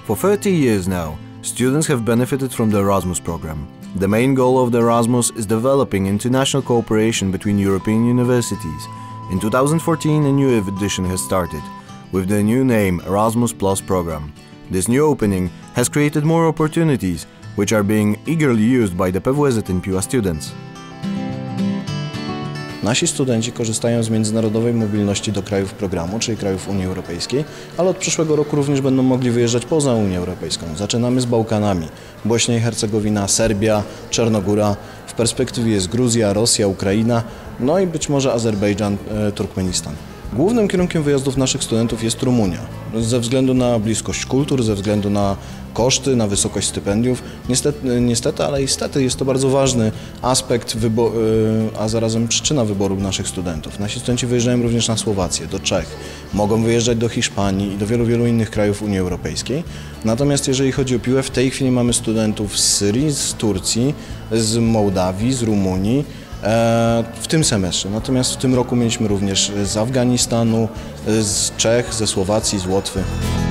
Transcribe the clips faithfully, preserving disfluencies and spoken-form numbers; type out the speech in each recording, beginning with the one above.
For thirty years now, students have benefited from the Erasmus program. The main goal of the Erasmus is developing international cooperation between European universities. In two thousand fourteen, a new edition has started, with the new name Erasmus Plus program. This new opening has created more opportunities, which are being eagerly used by the P W Z in Piła students. Nasi studenci korzystają z międzynarodowej mobilności do krajów programu, czyli krajów Unii Europejskiej, ale od przyszłego roku również będą mogli wyjeżdżać poza Unię Europejską. Zaczynamy z Bałkanami, Bośnia i Hercegowina, Serbia, Czarnogóra, w perspektywie jest Gruzja, Rosja, Ukraina, no i być może Azerbejdżan, e, Turkmenistan. Głównym kierunkiem wyjazdów naszych studentów jest Rumunia, ze względu na bliskość kultur, ze względu na koszty, na wysokość stypendiów. Niestety, niestety ale niestety jest to bardzo ważny aspekt, a zarazem przyczyna wyboru naszych studentów. Nasi studenci wyjeżdżają również na Słowację, do Czech, mogą wyjeżdżać do Hiszpanii i do wielu, wielu innych krajów Unii Europejskiej. Natomiast jeżeli chodzi o Piłę, w tej chwili mamy studentów z Syrii, z Turcji, z Mołdawii, z Rumunii, w tym semestrze. Natomiast w tym roku mieliśmy również z Afganistanu, z Czech, ze Słowacji, z Łotwy.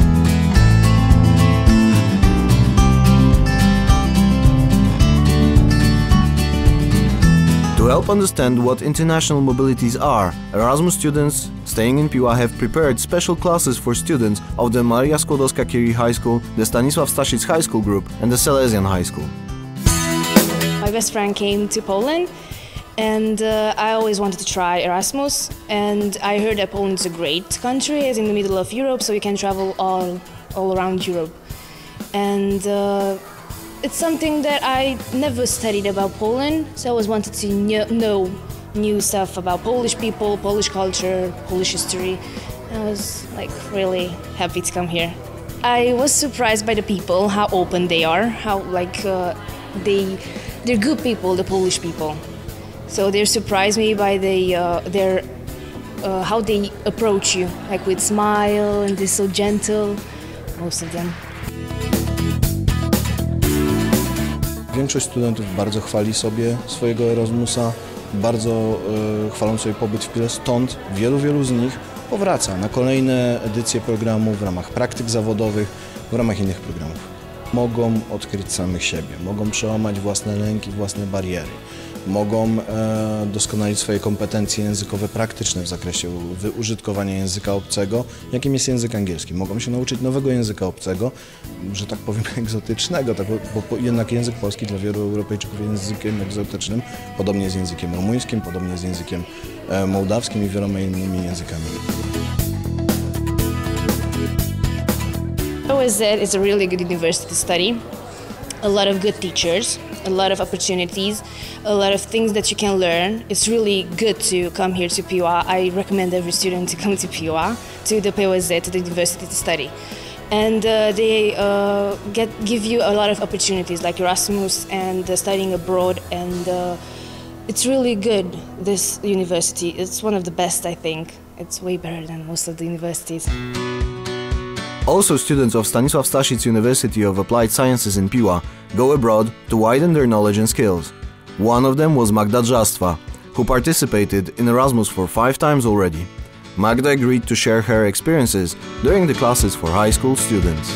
To help understand what international mobilities are, Erasmus students staying in Piła have prepared special classes for students of the Maria Skłodowska-Curie High School, the Stanisław Staszic High School Group and the Salesian High School. My best friend came to Poland and uh, I always wanted to try Erasmus, and I heard that Poland is a great country. It's in the middle of Europe, so you can travel all, all around Europe. And uh, it's something that I never studied about Poland, so I always wanted to know new stuff about Polish people, Polish culture, Polish history. I was like really happy to come here. I was surprised by the people, how open they are, how like uh, they, they're good people, the Polish people. So they surprised me by the, uh, their, uh, how they approach you, like with smile and they're so gentle, most of them. Większość studentów bardzo chwali sobie swojego Erasmusa, bardzo e, chwalą sobie pobyt w Piłę, stąd wielu, wielu z nich powraca na kolejne edycje programu w ramach praktyk zawodowych, w ramach innych programów. Mogą odkryć samych siebie, mogą przełamać własne lęki, własne bariery, mogą e, doskonalić swoje kompetencje językowe praktyczne w zakresie użytkowania języka obcego, jakim jest język angielski. Mogą się nauczyć nowego języka obcego, że tak powiem egzotycznego, tak, bo, bo jednak język polski dla wielu Europejczyków jest językiem egzotycznym, podobnie z językiem rumuńskim, podobnie z językiem e, mołdawskim i wieloma innymi językami. P W Z is a really good university to study. A lot of good teachers, a lot of opportunities, a lot of things that you can learn. It's really good to come here to Piła. I recommend every student to come to Piła, to the P W Z, to the university to study. And uh, they uh, get, give you a lot of opportunities like Erasmus and uh, studying abroad, and uh, it's really good, this university. It's one of the best, I think. It's way better than most of the universities. Also, students of Stanisław Staszic University of Applied Sciences in Piła go abroad to widen their knowledge and skills. One of them was Magda Drzastwa, who participated in Erasmus for five times already. Magda agreed to share her experiences during the classes for high school students.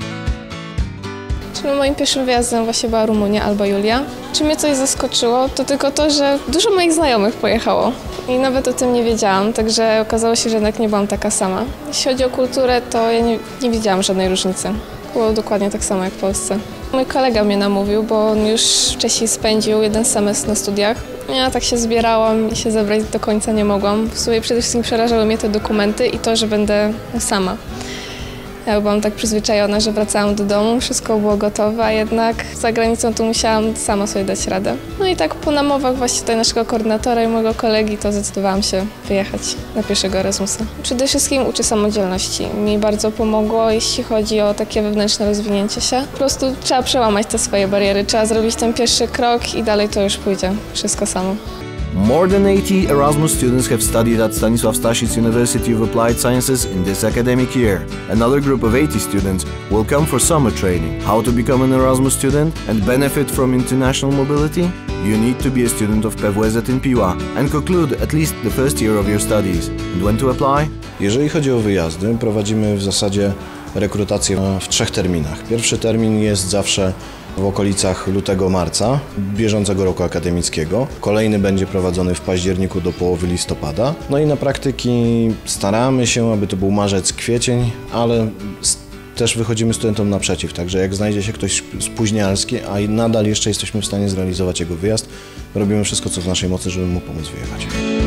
Moim pierwszym wyjazdem właśnie była Rumunia albo Julia. Czy mnie coś zaskoczyło, to tylko to, że dużo moich znajomych pojechało i nawet o tym nie wiedziałam, także okazało się, że jednak nie byłam taka sama. Jeśli chodzi o kulturę, to ja nie, nie widziałam żadnej różnicy. Było dokładnie tak samo jak w Polsce. Mój kolega mnie namówił, bo on już wcześniej spędził jeden semestr na studiach. Ja tak się zbierałam i się zebrać do końca nie mogłam. W sumie przede wszystkim przerażały mnie te dokumenty i to, że będę sama. Ja byłam tak przyzwyczajona, że wracałam do domu, wszystko było gotowe, a jednak za granicą tu musiałam sama sobie dać radę. No i tak po namowach właśnie tutaj naszego koordynatora i mojego kolegi to zdecydowałam się wyjechać na pierwszego Erasmusa. Przede wszystkim uczę samodzielności. Mi bardzo pomogło, jeśli chodzi o takie wewnętrzne rozwinięcie się. Po prostu trzeba przełamać te swoje bariery, trzeba zrobić ten pierwszy krok i dalej to już pójdzie. Wszystko samo. More than eighty Erasmus students have studied at Stanisław Staszic University of Applied Sciences in this academic year. Another group of eighty students will come for summer training. How to become an Erasmus student and benefit from international mobility? You need to be a student of P W Z in Piła and conclude at least the first year of your studies. And when to apply? Jeżeli chodzi o wyjazdy, prowadzimy w zasadzie rekrutację w trzech terminach. Pierwszy termin jest zawsze w okolicach lutego-marca bieżącego roku akademickiego. Kolejny będzie prowadzony w październiku do połowy listopada. No i na praktyki staramy się, aby to był marzec, kwiecień, ale też wychodzimy studentom naprzeciw, także jak znajdzie się ktoś spóźnialski, a nadal jeszcze jesteśmy w stanie zrealizować jego wyjazd, robimy wszystko, co w naszej mocy, żeby mu pomóc wyjechać.